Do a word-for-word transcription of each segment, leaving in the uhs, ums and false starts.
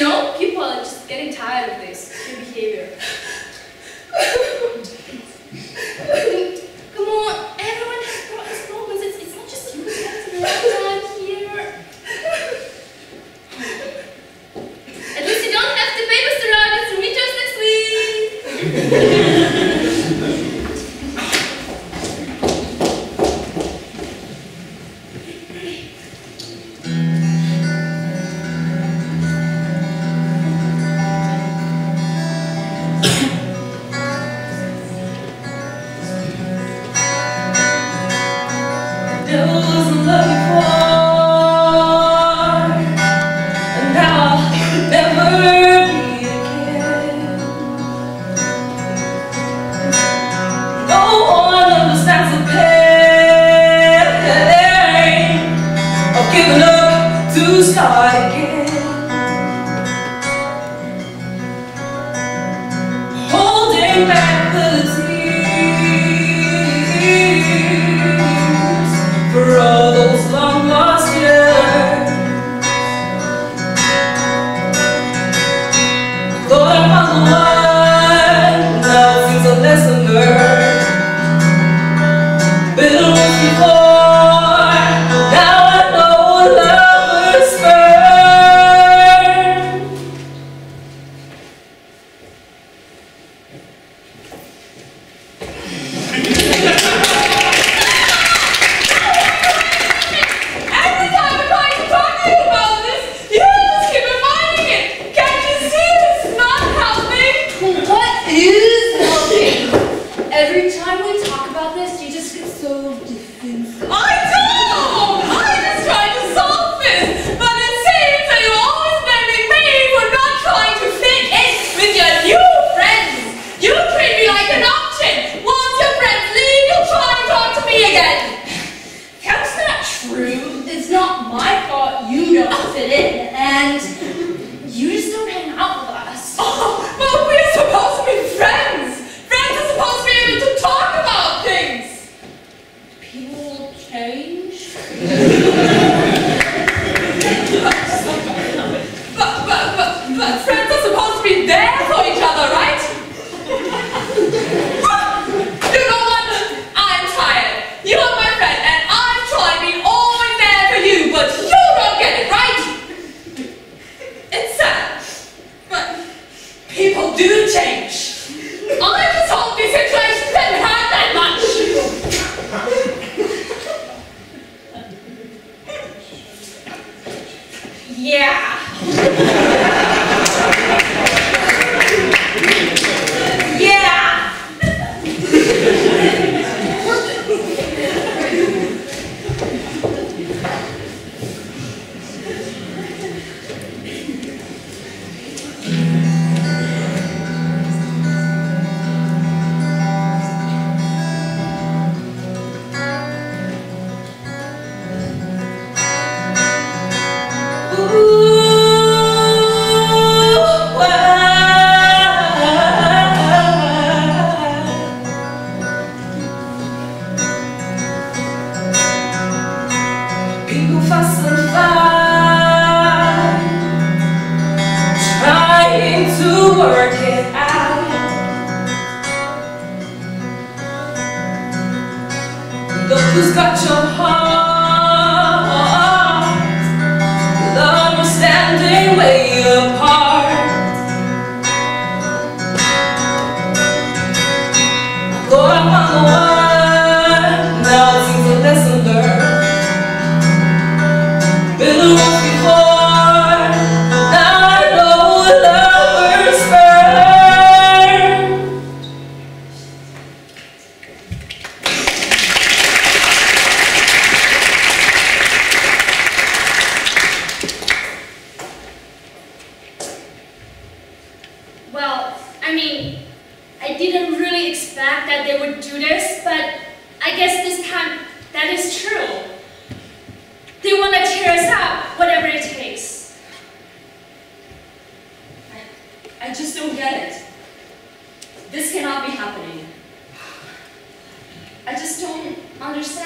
know, people are just getting tired of this behavior. Come on, everyone has got these problems. It's, it's not just you guys around here. At least you don't have to pay Mister Rogers to meet us next week.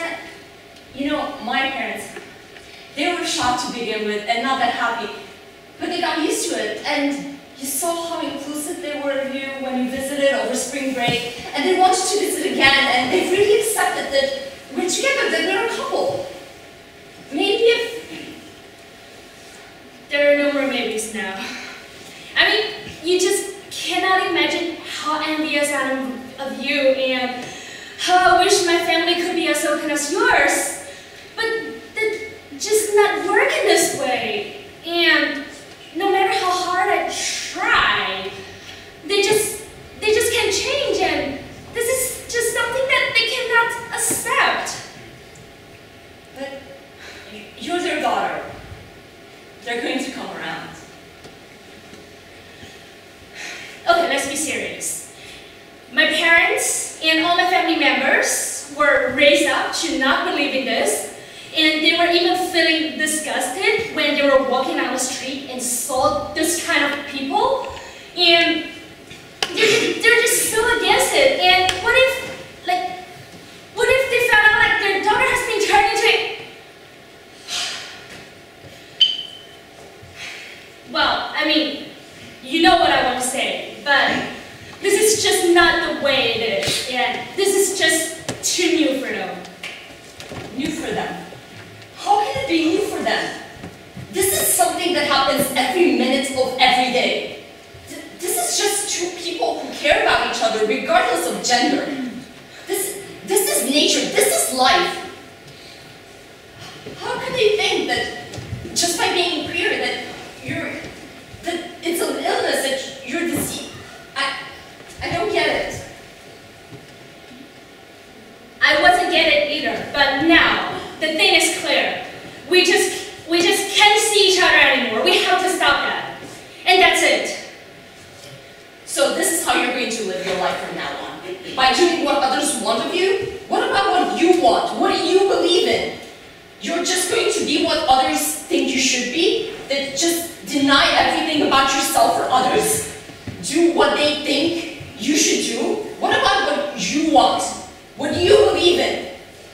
You know, my parents, they were shocked to begin with and not that happy. But they got used to it, and you saw how inclusive they were of you when you visited over spring break, and they wanted to visit again, and they really accepted that we're together, that we're a couple. Maybe if... There are no more maybes now. I mean, you just cannot imagine how envious I am of you, and how I wish my family could be as open as yours. But that just not work in this way. And no matter how hard I try, they just they just can't change, and this is just something that they cannot accept. But you're their daughter. They're going to come around. Okay, let's be serious. My parents and all my family members were raised up to not believe in this, and they were even feeling disgusted when they were walking down the street and saw this kind of people, and they're, they're just so against it. And what if, like, what if they found out like their daughter has been turned into a... Well, I mean, you know what I want to say, but this is just not the way it is, and this is just too new for them. New for them? How can it be new for them? This is something that happens every minute of every day. Th this is just two people who care about each other regardless of gender. This, this is nature, this is life. How can they think that just by being queer that you're, that it's an illness, that you're diseased? I, I don't get it. I wasn't get it either, but now the thing is clear. We just we just can't see each other anymore. We have to stop that. And that's it. So this is how you're going to live your life from now on. By doing what others want of you? What about what you want? What do you believe in? You're just going to be what others think you should be? That just deny everything about yourself for others? Do what they think you should do? What about what you want? What do you believe in?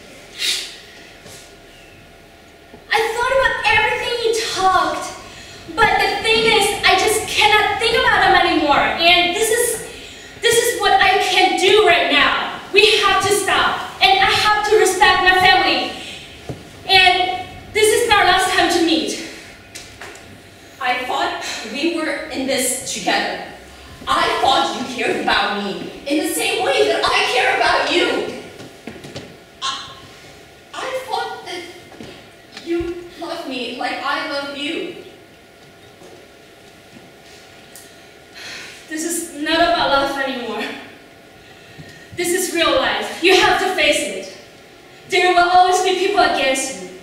I thought about everything you talked, but the thing is, I just cannot think about them anymore. And this is, this is what I can do right now. We have to stop, and I have to respect my family. And this is our last time to meet. I thought we were in this together. I thought you cared about me in the same way that I care about you. I, I thought that you love me like I love you. This is not about love anymore. This is real life. You have to face it. There will always be people against you.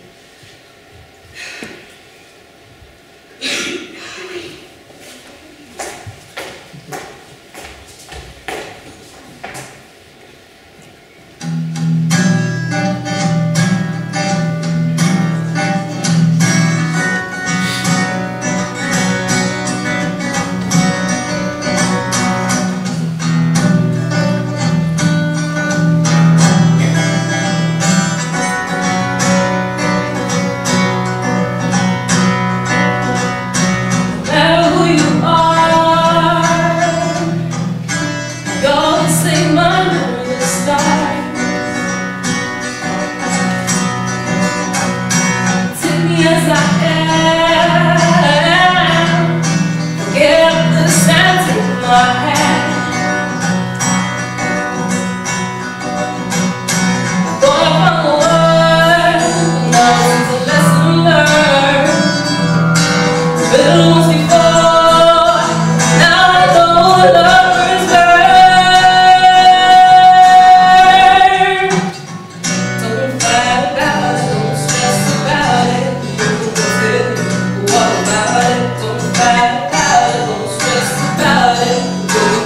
What about it? Don't fight about it, don't stress about it.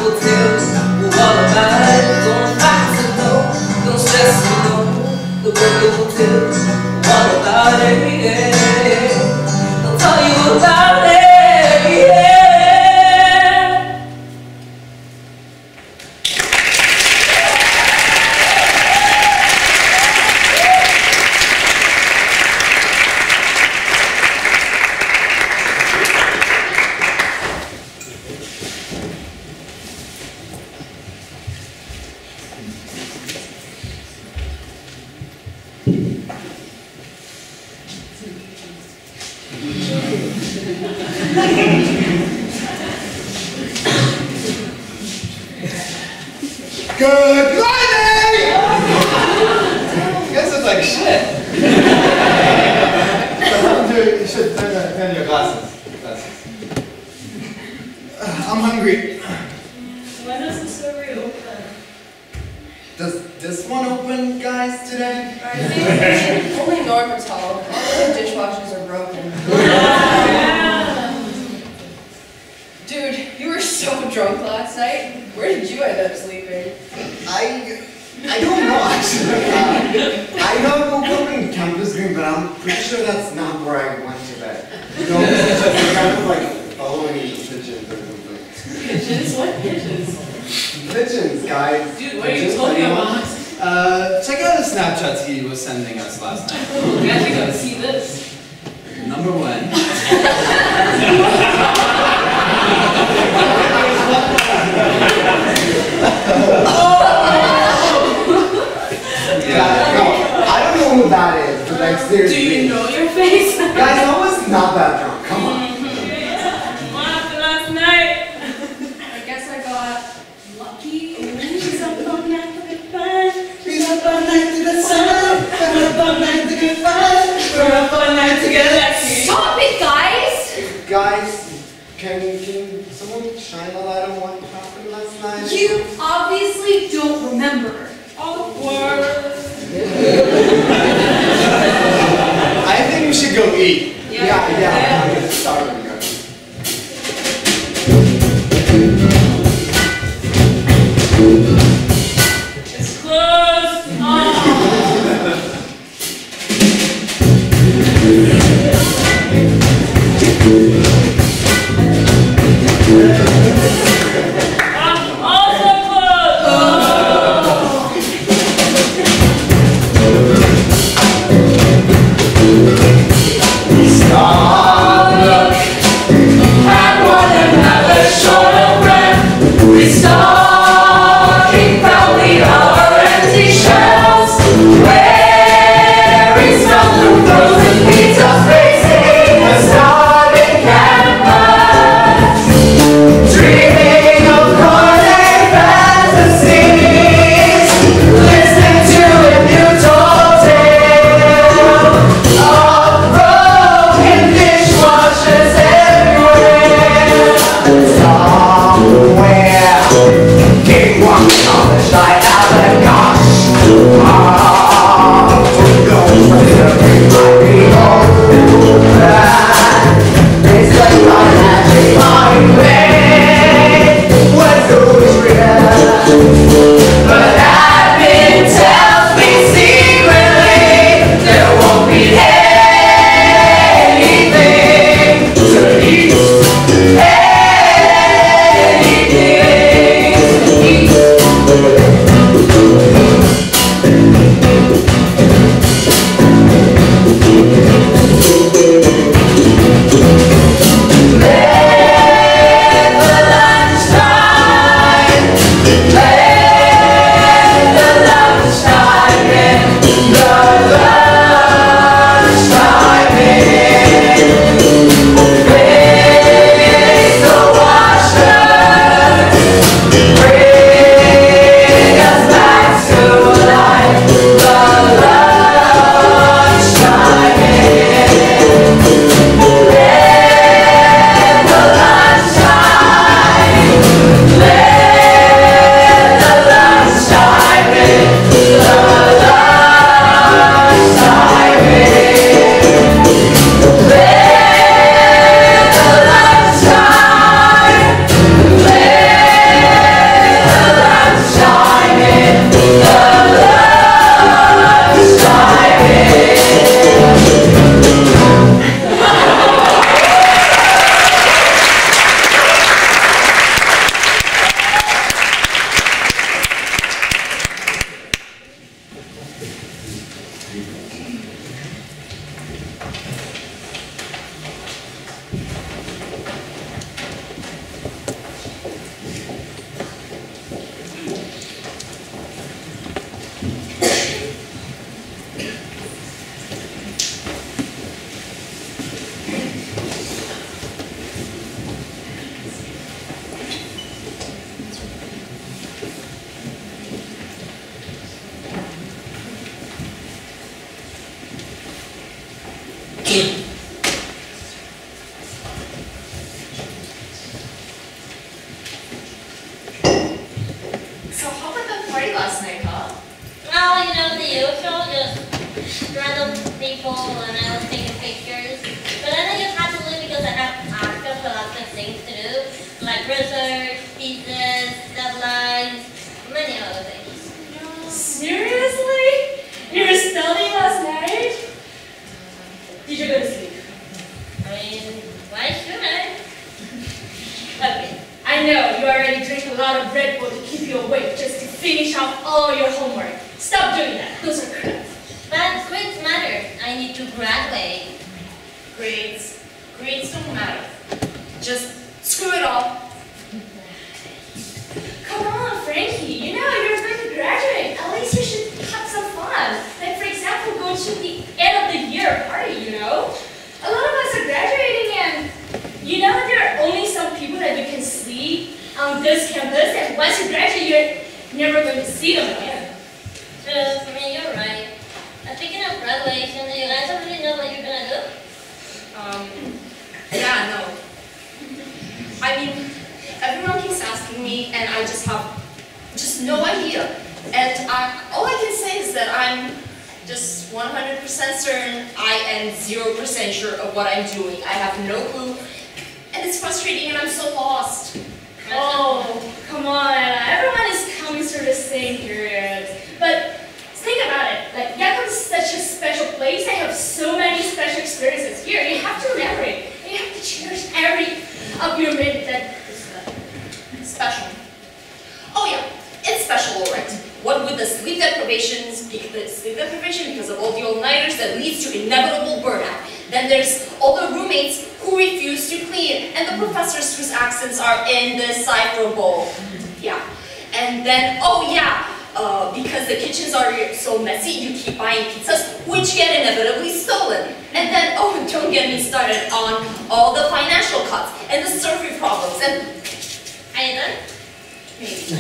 Good morning! You guys look like shit. You should turn, uh, turn your glasses. glasses. Uh, I'm hungry. Why doesn't Surrey open? Does this one open, guys, today? Only Norma's home. All the dishwashers are broken. Dude, you were so drunk last night. Where did you end up sleeping? I... I don't know, actually. Uh, I know I woke up in campus green, but I'm pretty sure that's not where I went to bed. You know, it's just kind of like following pigeons or something. Pigeons? What pigeons? Pigeons, guys. Dude, what are you talking about? Uh, check out the Snapchats he was sending us last night. Oh, we actually gotta see this. Number one. Yeah, no, I don't know who that is, but like seriously. Do you know your face? Guys, I was not that drunk, come on. What happened last night? I guess I got lucky. She's up all night for good fun. We're up all night to the sun, we're up all night to get fun, we're up all night to get lucky. Stop it, guys! Guys, can, can someone shine a light on what happened last night? You obviously don't remember. Awkward. I think we should go eat. Yeah, yeah, yeah. I'm starving, guys. It's closed. Oh. I'm also closed. Stop! Well, you know, the usual, just random people and I was taking pictures. But then I just had to leave because I have access to lots of things to do, like research, pieces, deadlines, many other things. Seriously? You were studying last night? Did you go to sleep? I mean, why should I? Okay, I know you already drink a lot of Red Bull to keep you awake just to finish off all your homework. Stop doing that. Those are crap. But grades matter. I need to graduate. Grades. Grades don't matter. Just screw it all. Come on, Frankie. You know you're going to graduate. At least you should have some fun. Like, for example, go to the end of the year party, you know? A lot of us are graduating and you know there are only some people that you can see on this campus and once you graduate, you're never going to see them again. True, I mean, you're right. Uh, speaking of graduation, do you guys already know what you're gonna do? Um, yeah, no. I mean, everyone keeps asking me and I just have just no idea. And I, all I can say is that I'm just one hundred percent certain I am zero percent sure of what I'm doing. I have no clue. And it's frustrating and I'm so lost. Oh, come on, Ella. Everyone is coming through the same period. But think about it. Like, Yakup is such a special place. They have so many special experiences here. You have to remember it. And you have to cherish every of your minute that is Special. Oh yeah, it's special, alright. What with the sleep deprivations, the sleep deprivation because of all the all-nighters that leads to inevitable burnout. Then there's all the roommates who refuse to clean, and the professors whose accents are indecipherable. Yeah. And then, oh yeah, uh, because the kitchens are so messy, you keep buying pizzas, which get inevitably stolen. And then, oh, don't get me started on all the financial cuts and the survey problems and... Are you done? Maybe.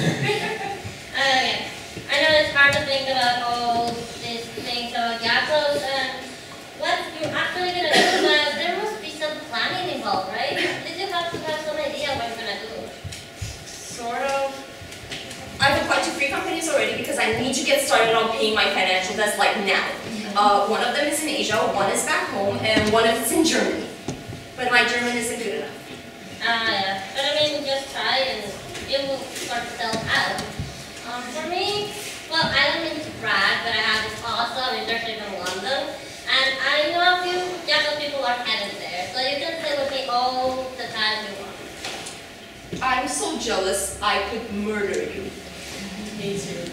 Okay. I know it's hard to think about all these things about Yakos and what you're actually gonna do, but there must be some planning involved, right? Did you have to have some idea what you're gonna do? Sort of. I've applied to three companies already because I need to get started on paying my financial debts like now. Uh, one of them is in Asia, one is back home, and one is in Germany. But my German isn't good enough. Ah, yeah. But I mean, just try and it will sort itself out. Um, for me, well, I don't mean to brag, but I have this awesome internship in London, and I know a few Yakos people are headed there, so you can stay with me all the time you want. I'm so jealous I could murder you. Me too.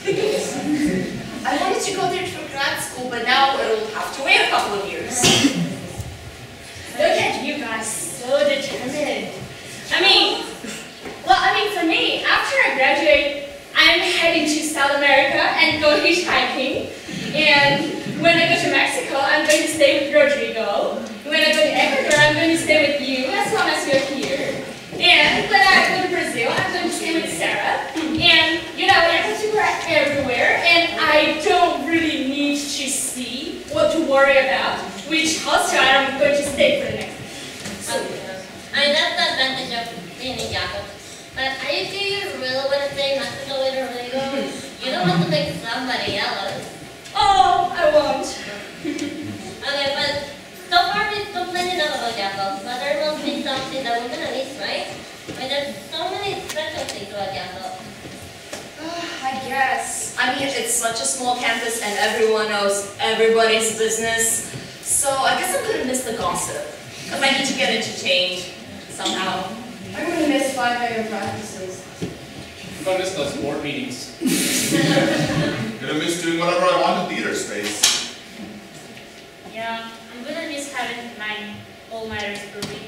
I wanted to go there for grad school, but now it'll have to wait a couple of years. Look at you guys, so determined. I mean, well, I mean, for me, after I graduate, I'm heading to South America and go hitchhiking. And when I go to Mexico, I'm going to stay with Rodrigo. When I go to Ecuador, I'm going to stay with you as long as you're here. And when I go to Brazil, I'm going to stay with Sarah. And, you know, Yakos are everywhere, and I don't really need to see what to worry about, which hostel I'm going to stay for the next week. So, I mean, that's the advantage of being in Yakos. But are you sure you really want to stay in Mexico with Rodrigo? You don't want to make somebody else. Oh, I won't. Okay, but so far we've complained enough about Yakos, but there must be something that we're gonna miss, right? I mean, there's so many special things about Yakos. I guess. I mean, it's such a small campus and everyone knows everybody's business. So I guess I'm gonna miss the gossip. Because I need to get entertained somehow. I'm gonna miss five A M practices. I'm gonna miss those board meetings. Gonna miss doing whatever I want in theater space. Yeah, I'm gonna miss having nine all-nighters per week.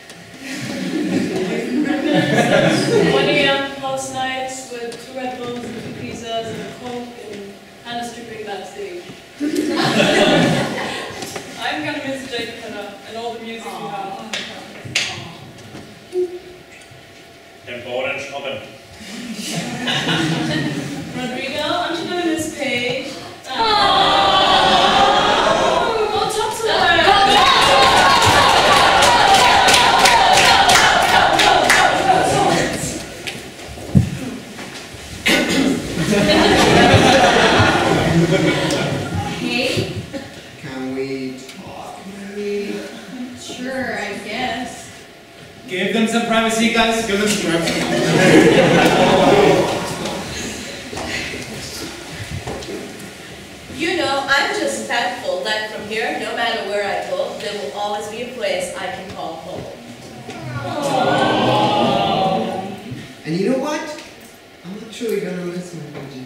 one A M house nights with two Red Bulls and two pizzas and a Coke and Hannah stripping backstage. I'm gonna miss Jake Hannah and all the music you have. Den Boden schrubben. Rodrigo, aren't you gonna miss Paige? Go talk to her. have a seat, guys? Give them some room. You know, I'm just thankful that from here, no matter where I go, there will always be a place I can call home. Aww. And you know what? I'm actually gonna miss my budgie.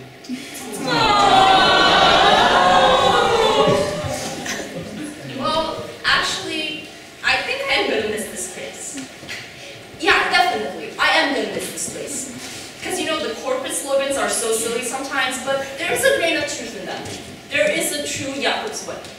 Well, actually, I think I am gonna miss this place. Yeah, definitely, I am gonna miss this place. Because you know, the corporate slogans are so silly sometimes, but there is a grain of truth in them. There is a true Yakut's way.